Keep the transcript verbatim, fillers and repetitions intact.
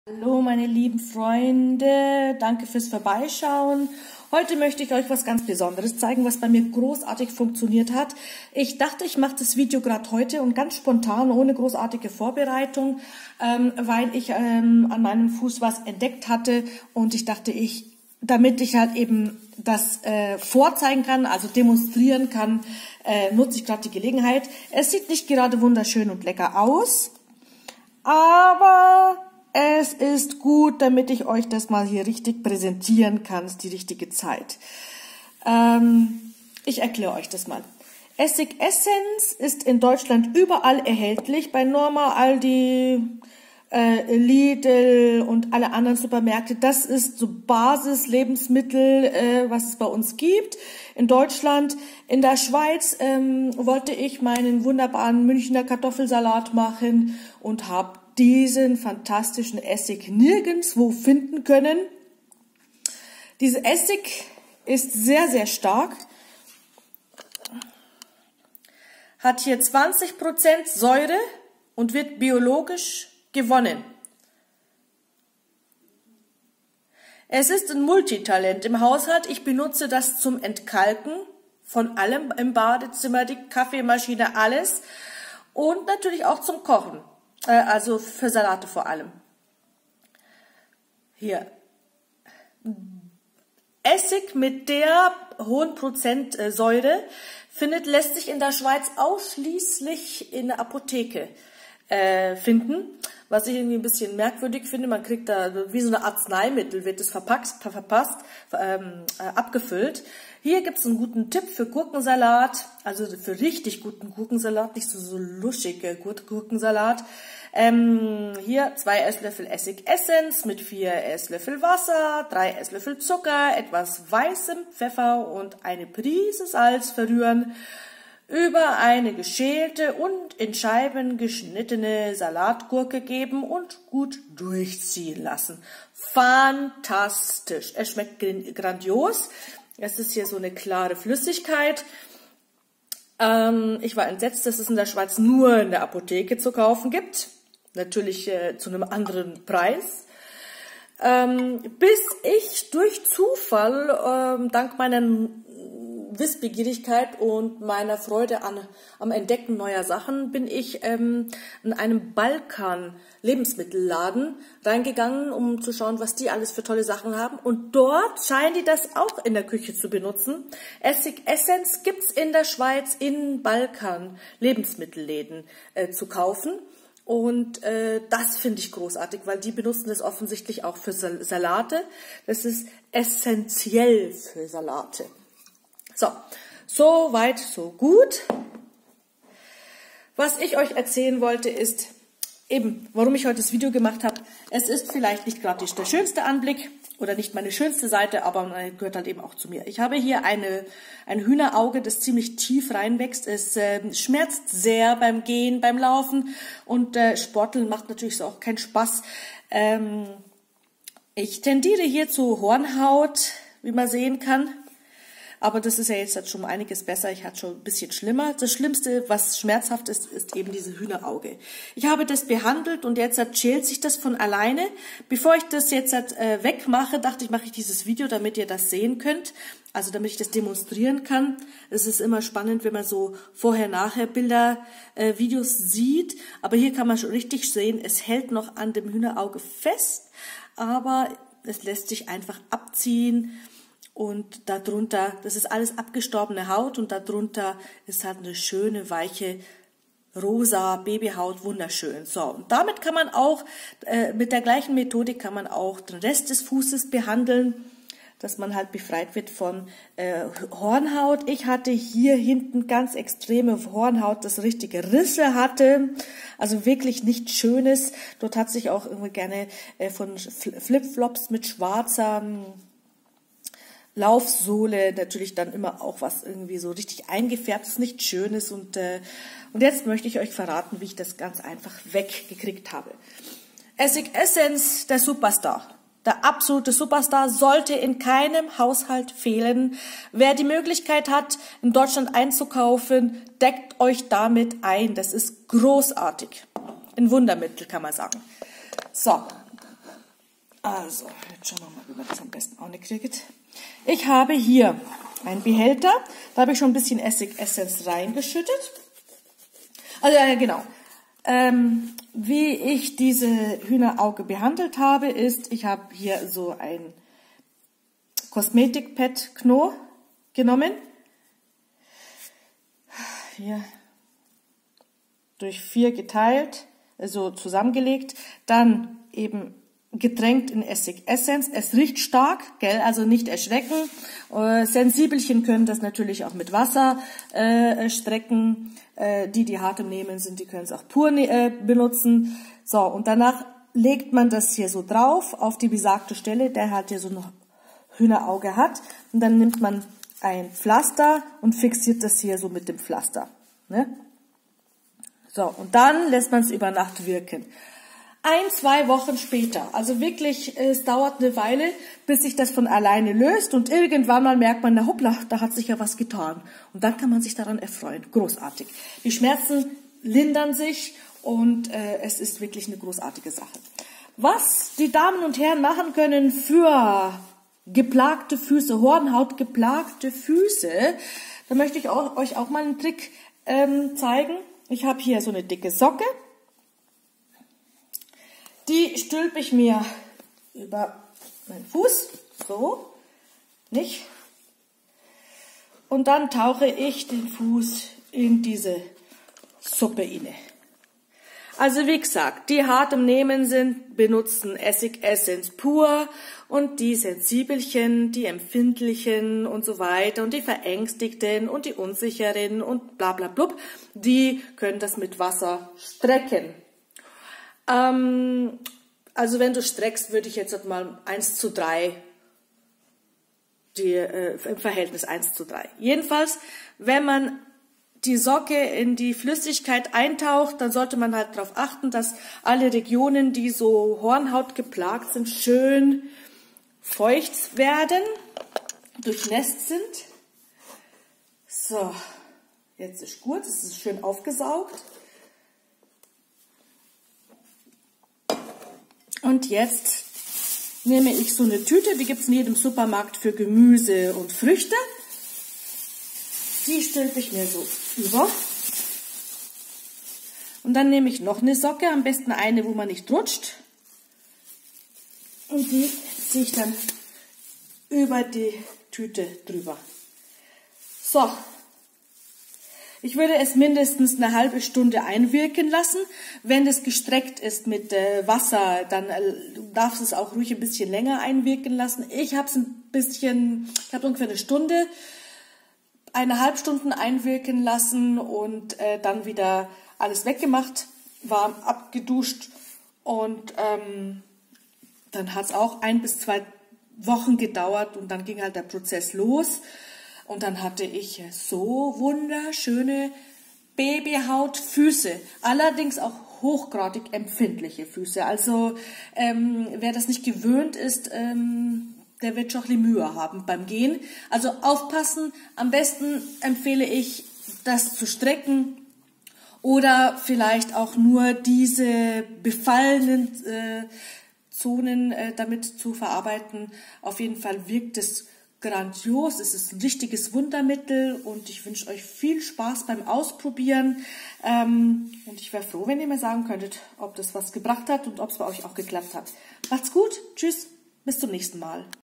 Hallo meine lieben Freunde, danke fürs Vorbeischauen. Heute möchte ich euch was ganz Besonderes zeigen, was bei mir großartig funktioniert hat. Ich dachte, ich mache das Video gerade heute und ganz spontan, ohne großartige Vorbereitung, ähm, weil ich ähm, an meinem Fuß was entdeckt hatte und ich dachte, ich, damit ich halt eben das äh, vorzeigen kann, also demonstrieren kann, äh, nutze ich gerade die Gelegenheit. Es sieht nicht gerade wunderschön und lecker aus, aber es ist gut, damit ich euch das mal hier richtig präsentieren kann. Es ist die richtige Zeit. Ähm, ich erkläre euch das mal. Essig Essence ist in Deutschland überall erhältlich. Bei Norma, Aldi, äh, Lidl und alle anderen Supermärkte. Das ist so Basis-Lebensmittel, äh, was es bei uns gibt. In Deutschland, in der Schweiz ähm, wollte ich meinen wunderbaren Münchner Kartoffelsalat machen und habe diesen fantastischen Essig nirgendwo finden können. Dieser Essig ist sehr, sehr stark. Hat hier zwanzig Prozent Säure und wird biologisch gewonnen. Es ist ein Multitalent im Haushalt. Ich benutze das zum Entkalken von allem im Badezimmer, die Kaffeemaschine, alles. Und natürlich auch zum Kochen. Also für Salate vor allem. Hier. Essig mit der hohen Prozentsäure findet, lässt sich in der Schweiz ausschließlich in der Apotheke äh, finden. Was ich irgendwie ein bisschen merkwürdig finde, man kriegt da wie so eine Arzneimittel, wird es verpackt, verpasst, ähm, äh, abgefüllt. Hier gibt es einen guten Tipp für Gurkensalat, also für richtig guten Gurkensalat, nicht so, so luschige Gurkensalat. Ähm, hier zwei Esslöffel Essig Essence mit vier Esslöffel Wasser, drei Esslöffel Zucker, etwas weißem Pfeffer und eine Prise Salz verrühren. Über eine geschälte und in Scheiben geschnittene Salatgurke geben und gut durchziehen lassen. Fantastisch. Es schmeckt grandios. Es ist hier so eine klare Flüssigkeit. Ähm, ich war entsetzt, dass es in der Schweiz nur in der Apotheke zu kaufen gibt. Natürlich äh, zu einem anderen Preis. Ähm, bis ich durch Zufall, ähm, dank meiner Wissbegierigkeit und meiner Freude an, am Entdecken neuer Sachen bin ich ähm, in einem Balkan-Lebensmittelladen reingegangen, um zu schauen, was die alles für tolle Sachen haben. Und dort scheinen die das auch in der Küche zu benutzen. Essig Essence gibt's in der Schweiz in Balkan-Lebensmittelläden äh, zu kaufen. Und äh, das finde ich großartig, weil die benutzen das offensichtlich auch für Sal Salate. Das ist essentiell für Salate. So, so weit, so gut. Was ich euch erzählen wollte ist, eben, warum ich heute das Video gemacht habe. Es ist vielleicht nicht gerade der schönste Anblick oder nicht meine schönste Seite, aber man gehört halt eben auch zu mir. Ich habe hier eine, ein Hühnerauge, das ziemlich tief reinwächst. Es äh, schmerzt sehr beim Gehen, beim Laufen und äh, Sporteln macht natürlich so auch keinen Spaß. Ähm, ich tendiere hier zu Hornhaut, wie man sehen kann. Aber das ist ja jetzt schon einiges besser. Ich hatte schon ein bisschen schlimmer. Das Schlimmste, was schmerzhaft ist, ist eben diese Hühnerauge. Ich habe das behandelt und jetzt schält sich das von alleine. Bevor ich das jetzt äh, wegmache, dachte ich, mache ich dieses Video, damit ihr das sehen könnt. Also damit ich das demonstrieren kann. Es ist immer spannend, wenn man so Vorher-Nachher-Bilder, äh, Videos sieht. Aber hier kann man schon richtig sehen, es hält noch an dem Hühnerauge fest. Aber es lässt sich einfach abziehen. Und darunter, das ist alles abgestorbene Haut und darunter ist halt eine schöne, weiche, rosa Babyhaut, wunderschön. So, und damit kann man auch, äh, mit der gleichen Methodik kann man auch den Rest des Fußes behandeln, dass man halt befreit wird von äh, Hornhaut. Ich hatte hier hinten ganz extreme Hornhaut, das richtige Risse hatte, also wirklich nichts Schönes. Dort hat sich auch irgendwie gerne äh, von Flipflops mit schwarzer Laufsohle natürlich dann immer auch was irgendwie so richtig eingefärbtes, nicht Schönes. Und, äh, und jetzt möchte ich euch verraten, wie ich das ganz einfach weggekriegt habe. Essig Essence, der Superstar. Der absolute Superstar sollte in keinem Haushalt fehlen. Wer die Möglichkeit hat, in Deutschland einzukaufen, deckt euch damit ein. Das ist großartig. Ein Wundermittel, kann man sagen. So, Also, jetzt schauen wir mal, wie wir das am besten auch nicht kriegen. Ich habe hier einen Behälter, da habe ich schon ein bisschen Essig-Essenz reingeschüttet. Also, ja, genau. Ähm, wie ich diese Hühnerauge behandelt habe, ist, ich habe hier so ein Kosmetik-Pad-Kno genommen. Hier durch vier geteilt, also zusammengelegt, dann eben getränkt in Essig-Essenz. Es riecht stark, gell, also nicht erschrecken. Äh, Sensibelchen können das natürlich auch mit Wasser äh, strecken. Äh, die, die hart im Nehmen sind, die können es auch pur äh, benutzen. So, und danach legt man das hier so drauf auf die besagte Stelle, der halt hier so ein Hühnerauge hat. Und dann nimmt man ein Pflaster und fixiert das hier so mit dem Pflaster. Ne? So, und dann lässt man es über Nacht wirken. Ein, zwei Wochen später, also wirklich, es dauert eine Weile, bis sich das von alleine löst und irgendwann mal merkt man, na hoppla, da hat sich ja was getan. Und dann kann man sich daran erfreuen. Großartig. Die Schmerzen lindern sich und äh, es ist wirklich eine großartige Sache. Was die Damen und Herren machen können für geplagte Füße, Hornhaut geplagte Füße, da möchte ich auch, euch auch mal einen Trick ähm, zeigen. Ich habe hier so eine dicke Socke. Die stülpe ich mir über meinen Fuß, so, nicht? Und dann tauche ich den Fuß in diese Suppe inne. Also wie gesagt, die hart im Nehmen sind, benutzen Essig-Essenz pur und die Sensibelchen, die Empfindlichen und so weiter und die Verängstigten und die Unsicheren und bla bla blub, die können das mit Wasser strecken. Ähm, also wenn du streckst, würde ich jetzt mal eins zu drei, die, äh, im Verhältnis eins zu drei. Jedenfalls, wenn man die Socke in die Flüssigkeit eintaucht, dann sollte man halt darauf achten, dass alle Regionen, die so Hornhaut geplagt sind, schön feucht werden, durchnässt sind. So, jetzt ist gut, es ist schön aufgesaugt. Und jetzt nehme ich so eine Tüte, die gibt es in jedem Supermarkt für Gemüse und Früchte. Die stülpe ich mir so über. Und dann nehme ich noch eine Socke, am besten eine, wo man nicht rutscht. Und die ziehe ich dann über die Tüte drüber. So. Ich würde es mindestens eine halbe Stunde einwirken lassen. Wenn es gestreckt ist mit äh, Wasser, dann äh, darf es auch ruhig ein bisschen länger einwirken lassen. Ich habe es ein bisschen, ich habe ungefähr eine Stunde, eineinhalb Stunden einwirken lassen und äh, dann wieder alles weggemacht, warm abgeduscht und ähm, dann hat es auch ein bis zwei Wochen gedauert und dann ging halt der Prozess los. Und dann hatte ich so wunderschöne Babyhautfüße, allerdings auch hochgradig empfindliche Füße. Also ähm, wer das nicht gewöhnt ist, ähm, der wird schon ein bisschen Mühe haben beim Gehen. Also aufpassen, am besten empfehle ich, das zu strecken oder vielleicht auch nur diese befallenen äh, Zonen äh, damit zu verarbeiten. Auf jeden Fall wirkt es grandios, es ist ein richtiges Wundermittel und ich wünsche euch viel Spaß beim Ausprobieren. Ähm, und ich wäre froh, wenn ihr mir sagen könntet, ob das was gebracht hat und ob es bei euch auch geklappt hat. Macht's gut, tschüss, bis zum nächsten Mal.